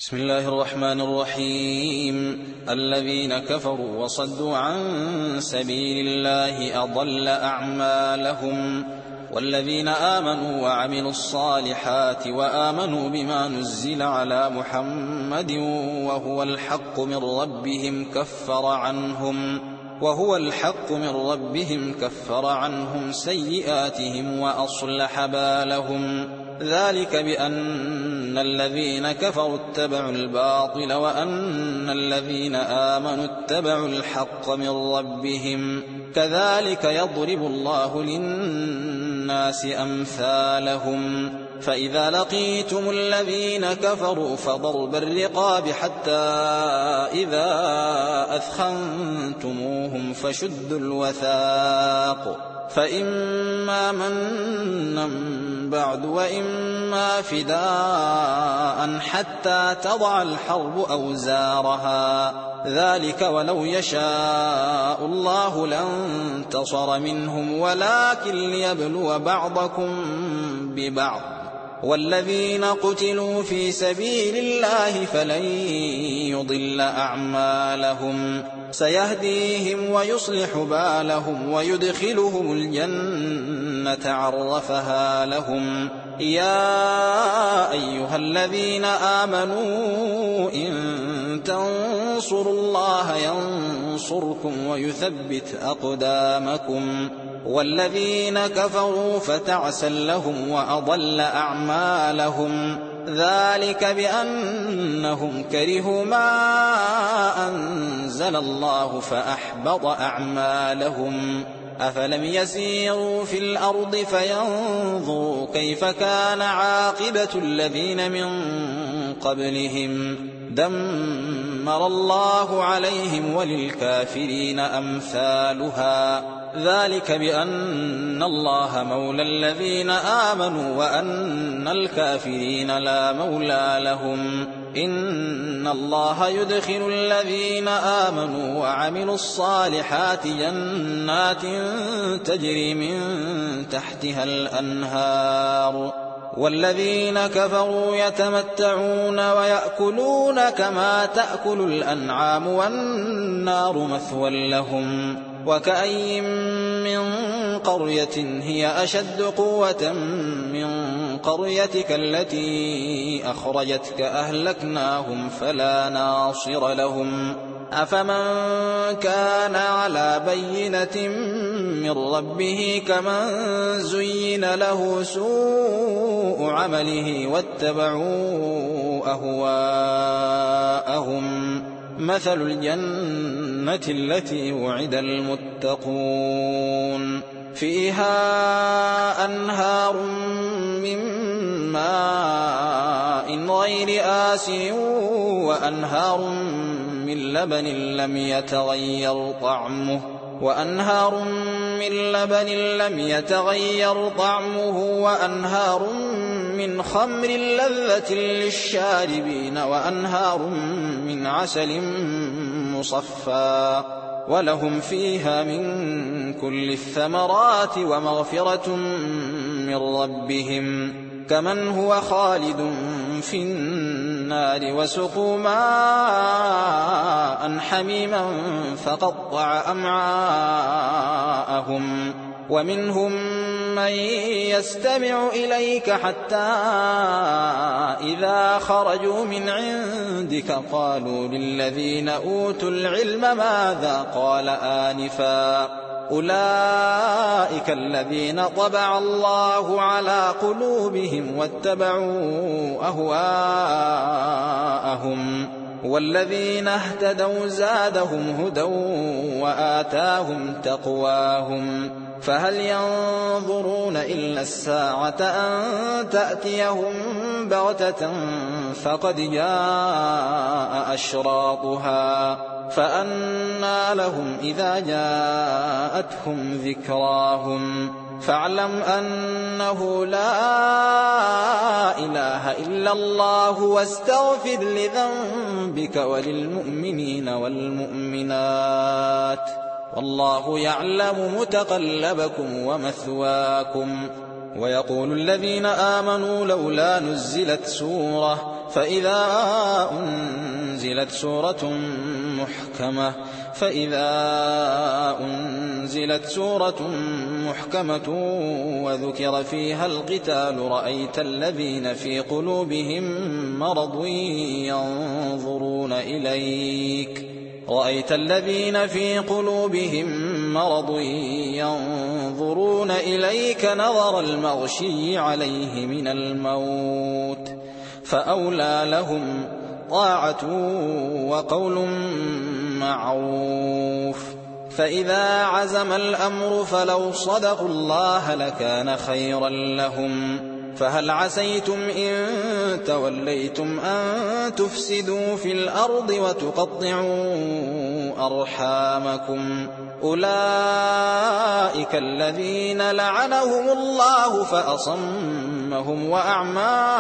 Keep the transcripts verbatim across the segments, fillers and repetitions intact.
بسم الله الرحمن الرحيم. الذين كفروا وصدوا عن سبيل الله أضل أعمالهم، والذين آمنوا وعملوا الصالحات وآمنوا بما نزل على محمد وهو الحق من ربهم كفر عنهم وهو الحق من ربهم كفر عنهم سيئاتهم وأصلح بالهم. ذلك بأن الذين كفروا اتبعوا الباطل وأن الذين آمنوا اتبعوا الحق من ربهم، كذلك يضرب الله للناس أمثالهم. فإذا لقيتم الذين كفروا فضرب الرقاب حتى إذا أثخنتموهم فشدوا الوثاق، فإما منا بعد وإما فداء حتى تضع الحرب أوزارها، ذلك ولو يشاء الله لانتصر منهم ولكن ليبلو بعضكم ببعض. والذين قتلوا في سبيل الله فلن يضل أعمالهم، سيهديهم ويصلح بالهم ويدخلهم الجنة عرفها لهم. يا أيها الذين آمنوا إن تنصروا الله ينصركم ويثبت أقدامكم. والذين كفروا فتعسا لهم وأضل أعمالهم، ذلك بأنهم كرهوا ما أنزل الله فأحبط أعمالهم. أفلم يسيروا في الأرض فينظروا كيف كان عاقبة الذين من قبلهم، دمر الله عليهم وللكافرين أمثالها. ذلك بأن الله مولى الذين آمنوا وأن الكافرين لا مولى لهم. إن الله يدخل الذين آمنوا وعملوا الصالحات جنات تجري من تحتها الأنهار، والذين كفروا يتمتعون ويأكلون كما تأكل الأنعام والنار مثوى لهم. وكأي من قرية هي أشد قوة من قريتك التي أخرجتك أهلكناهم فلا ناصر لهم. أفمن كان على بينة من ربه كمن زين له سوء عمله واتبعوا أهواءهم. مثل الجنة التي وعد المتقون فيها أنهار من ماء غير آسن وأنهار من لبن لم يتغير طعمه وأنهار من لبن لم يتغير طعمه وأنهار من خمر لذة للشاربين وأنهار من عسل مصفى، ولهم فيها من كل الثمرات ومغفرة من ربهم، كمن هو خالد في النار وسقوا ماء حميما فقطع أمعاءهم. ومنهم من يستمع إليك حتى إذا خرجوا من عندك قالوا للذين أوتوا العلم ماذا قال آنفا، أولئك الذين طبع الله على قلوبهم واتبعوا أهواءهم. والذين اهتدوا زادهم هدى وآتاهم تقواهم. فهل ينظرون إلا الساعة أن تأتيهم بغتة فقد جاء أشراطها، فأنى لهم إذا جاءتهم ذكراهم. فاعلم أنه لا إله إلا الله واستغفر لذنبك وللمؤمنين والمؤمنات، والله يعلم متقلبكم ومثواكم. ويقول الذين آمنوا لولا نزلت سورة فإذا أنزلت سورة محكمة فإذا أنزلت سورة محكمة وذكر فيها القتال رأيت الذين في قلوبهم مرض ينظرون إليك رأيت الذين في قلوبهم مرض ينظرون إليك نظر المغشي عليه من الموت فأولى لهم طاعة وقول معروف. فإذا عزم الأمر فلو صدقوا الله لكان خيرا لهم. فهل عسيتم إن توليتم أن تفسدوا في الأرض وتقطعوا أرحامكم أولئك الذين لعنهم الله فأصمهم وأعمى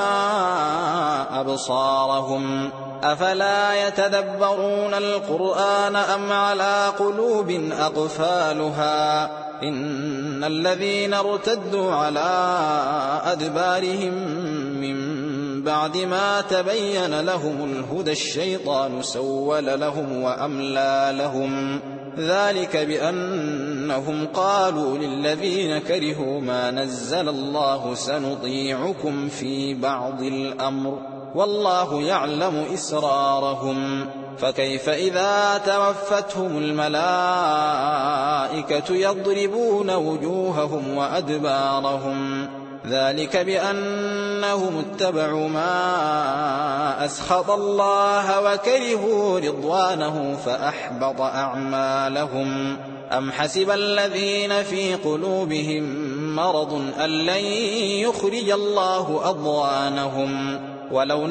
أبصارهم أفلا يتدبرون القرآن أم على قلوب أقفالها إن الذين ارتدوا على أدبارهم من بعد ما تبين لهم الهدى الشيطان سول لهم وأملى لهم ذلك بأنهم قالوا للذين كرهوا ما نزل الله سنطيعكم في بعض الأمر والله يعلم إسرارهم فكيف إذا توفتهم الملائكة يضربون وجوههم وأدبارهم ذلك بأنهم اتبعوا ما أسخط الله وكرهوا رضوانه فأحبط أعمالهم أم حسب الذين في قلوبهم مرض أن لن يخرج الله أضغانهم ولو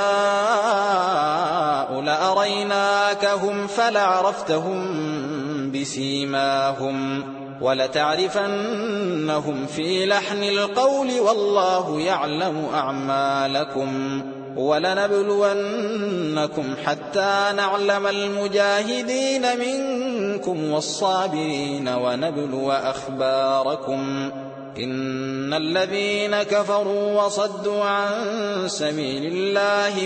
نشاء لأريناكهم فلعرفتهم بسيماهم ولتعرفنهم في لحن القول والله يعلم أعمالكم ولنبلونكم حتى نعلم المجاهدين منكم والصابرين ونبلو أخباركم إن الذين كفروا وصدوا عن سبيل الله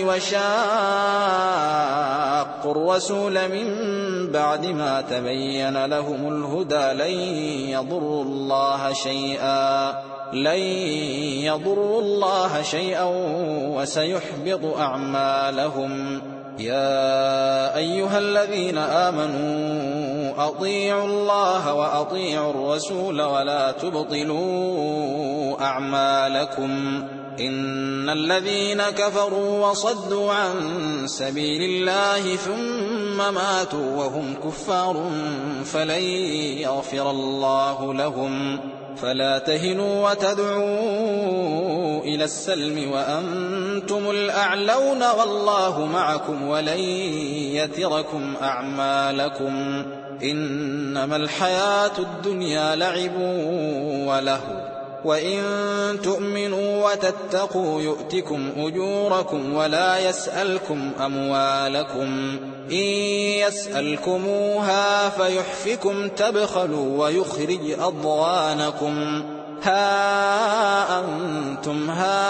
وشاقوا الرسول من بعد ما تبين لهم الهدى لن يضروا الله شيئا لن يضروا الله شيئا وسيحبط أعمالهم يا أيها الذين آمنوا أطيعوا الله وأطيعوا الرسول ولا تبطلوا أعمالكم إن الذين كفروا وصدوا عن سبيل الله ثم ماتوا وهم كفار فلن يغفر الله لهم فلا تهنوا وتدعوا إلى السلم وأنتم الأعلون والله معكم ولن يتركم أعمالكم إنما الحياة الدنيا لعب ولهو وإن تؤمنوا وتتقوا يؤتكم أجوركم ولا يسألكم أموالكم إن يسألكموها فيحفكم تبخلوا ويخرج أضغانكم ها أنتم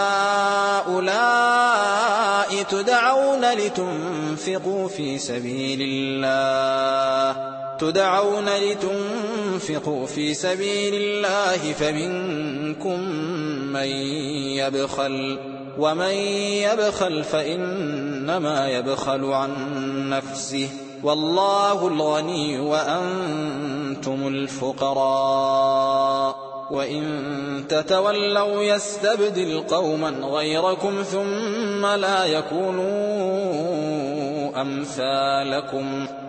هؤلاء تدعون لتنفقوا في سبيل الله تدعون لتنفقوا في سبيل الله فمنكم من يبخل ومن يبخل فإنما يبخل عن نفسه والله الغني وأنتم الفقراء وإن تتولوا يستبدل قوما غيركم ثم لا يكونوا أمثالكم